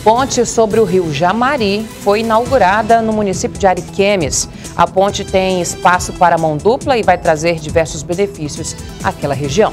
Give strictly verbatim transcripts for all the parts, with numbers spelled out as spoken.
ponte sobre o rio Jamari foi inaugurada no município de Ariquemes. A ponte tem espaço para mão dupla e vai trazer diversos benefícios àquela região.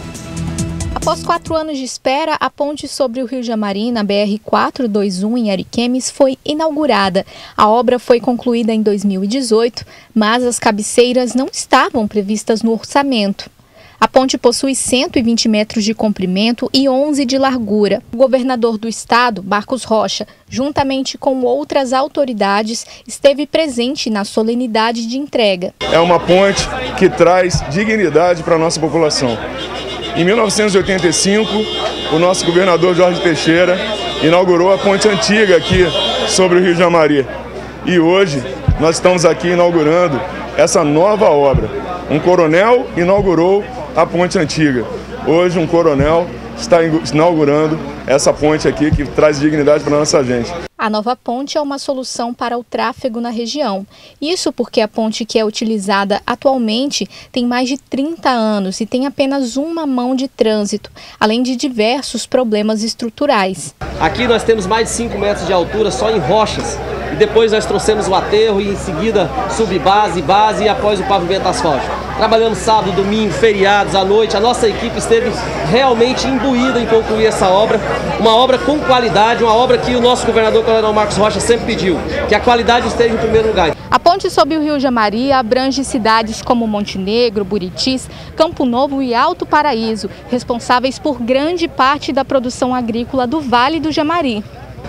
Após quatro anos de espera, a ponte sobre o rio Jamari, na B R quatrocentos e vinte e um, em Ariquemes, foi inaugurada. A obra foi concluída em dois mil e dezoito, mas as cabeceiras não estavam previstas no orçamento. A ponte possui cento e vinte metros de comprimento e onze de largura. O governador do estado, Marcos Rocha, juntamente com outras autoridades, esteve presente na solenidade de entrega. É uma ponte que traz dignidade para a nossa população. Em mil novecentos e oitenta e cinco, o nosso governador Jorge Teixeira inaugurou a ponte antiga aqui sobre o rio Jamari. E hoje nós estamos aqui inaugurando essa nova obra. Um coronel inaugurou a ponte antiga. Hoje um coronel está inaugurando essa ponte aqui que traz dignidade para a nossa gente. A nova ponte é uma solução para o tráfego na região. Isso porque a ponte que é utilizada atualmente tem mais de trinta anos e tem apenas uma mão de trânsito, além de diversos problemas estruturais. Aqui nós temos mais de cinco metros de altura só em rochas. E depois nós trouxemos o aterro e em seguida subbase, base e após o pavimento asfáltico. Trabalhamos sábado, domingo, feriados, à noite. A nossa equipe esteve realmente imbuída em concluir essa obra. Uma obra com qualidade, uma obra que o nosso governador, Coronel Marcos Rocha, sempre pediu, que a qualidade esteja em primeiro lugar. A ponte sobre o rio Jamari abrange cidades como Montenegro, Buritis, Campo Novo e Alto Paraíso, responsáveis por grande parte da produção agrícola do Vale do Jamari.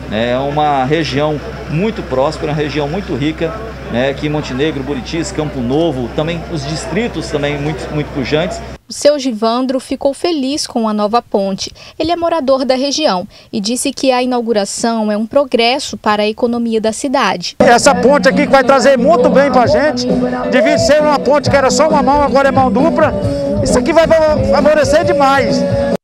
É uma região muito próspera, uma região muito rica, né, aqui em Montenegro, Buritis, Campo Novo, também os distritos também muito, muito pujantes. O seu Givandro ficou feliz com a nova ponte. Ele é morador da região e disse que a inauguração é um progresso para a economia da cidade. Essa ponte aqui vai trazer muito bem para a gente. Devia ser uma ponte que era só uma mão, agora é mão dupla. Isso aqui vai favorecer demais.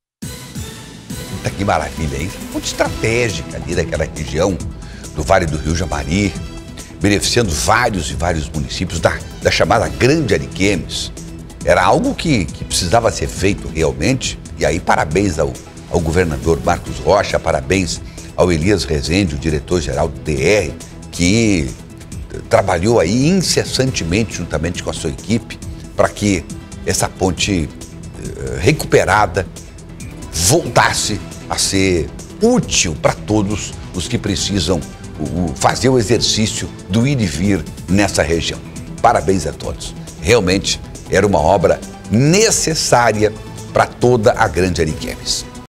Que maravilha, hein? Ponte estratégica ali daquela região do Vale do Rio Jamari, beneficiando vários e vários municípios da, da chamada Grande Ariquemes. Era algo que, que precisava ser feito realmente, e aí parabéns ao, ao governador Marcos Rocha, parabéns ao Elias Rezende, o diretor-geral do D R, que trabalhou aí incessantemente juntamente com a sua equipe para que essa ponte eh, recuperada voltasse a ser útil para todos os que precisam fazer o exercício do ir e vir nessa região. Parabéns a todos. Realmente era uma obra necessária para toda a Grande Ariquemes.